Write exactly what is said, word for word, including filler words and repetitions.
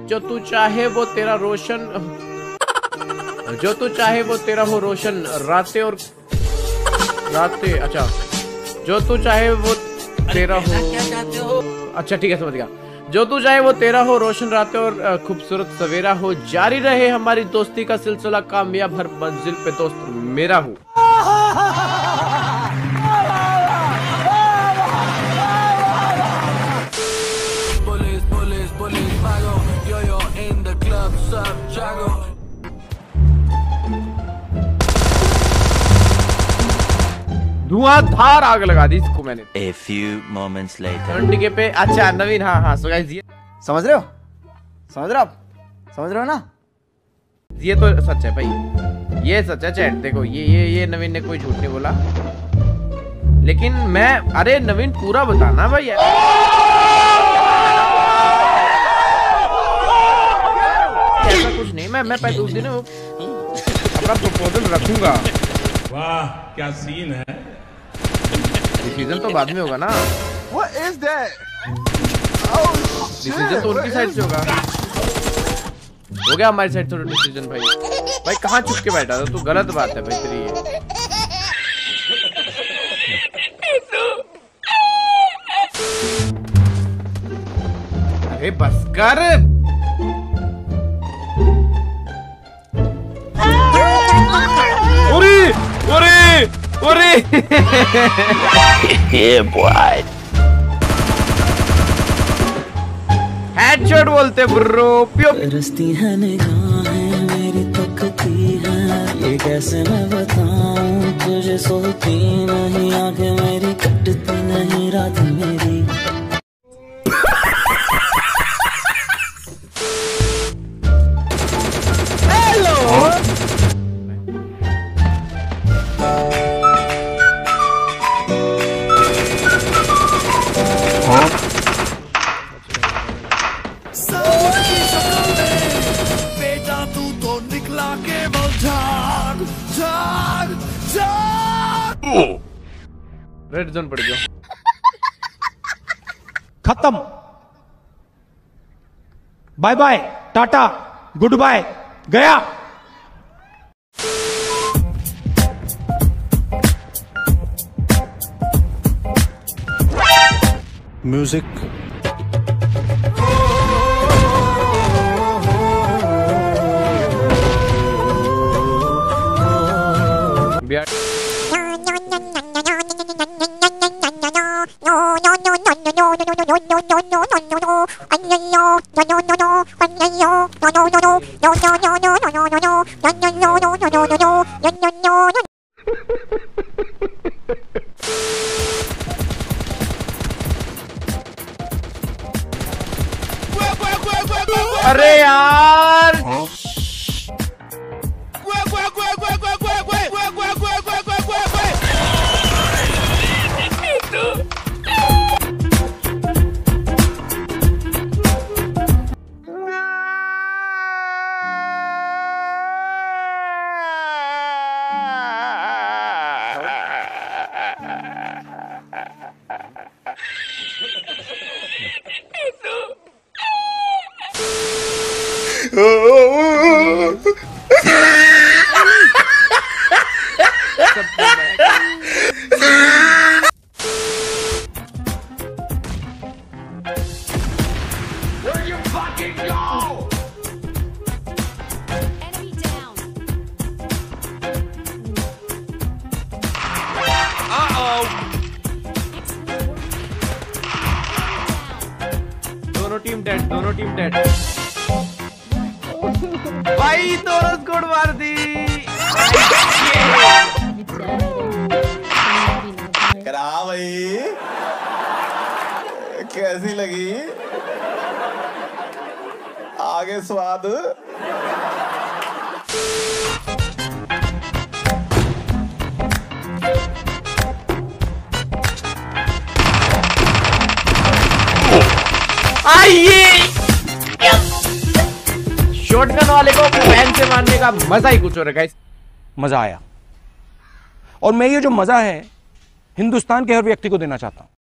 जो तू चाहे वो तेरा रोशन, जो तू चाहे वो तेरा हो रोशन रातें और रातें। अच्छा, जो तू चाहे वो तेरा हो, अच्छा ठीक है समझ गया। जो तू चाहे वो तेरा हो रोशन रातें और खूबसूरत सवेरा हो, जारी रहे हमारी दोस्ती का सिलसिला, कामयाब हर मंजिल पे दोस्त मेरा हूँ। धुआंधार आग लगा दी इसको मैंने। A few moments later. ठंडे पे। अच्छा नवीन, हाँ हाँ, सो गाइस ये समझ रहे हो, समझ रहे हो आप, समझ रहे हो ना? ये तो सच है भाई, ये सच है चैट। देखो ये ये ये नवीन ने कोई झूठ नहीं बोला, लेकिन मैं, अरे नवीन पूरा बताना भाई यार। ऐसा कुछ नहीं, मैं मैं पहले उस दिन अपना प्रपोजल रखूंगा। वाह क्या सीन है। डिसीजन तो बाद में होगा ना। What is that? डिसीजन तो उनकी साइड से होगा। हो गया हमारी साइड थोड़ा डिसीजन भाई। भाई कहाँ चुप के बैठा था तू, गलत बात है भाई तेरी ये। अरे बस कर। ओरे ओरे ओरे Yeah, boy. हेडशॉट बोलते ब्रो। प्यो रस्ती है निगाहें मेरी तकती है, ये कैसे मैं बताऊं तुझे, सोती नहीं आंखें मेरी, कटती नहीं रात मेरी। बेटा तू तो निकला केवल झाग झाग झाग। रेड जोन पड़ गया। खत्म, बाय बाय, टाटा, गुड बाय, गया। म्यूजिक। अरे यार Where you fucking go? Enemy down. Uh-oh. दोनों टीम डेड, दोनों टीम डेड। भाई दोनों स्कोर मार दी। करा भाई, कैसी लगी आगे स्वाद? आइए शॉटगन वाले को पैन से मारने का मजा ही कुछ और है गाइस। मजा आया, और मैं ये जो मजा है हिंदुस्तान के हर व्यक्ति को देना चाहता हूं।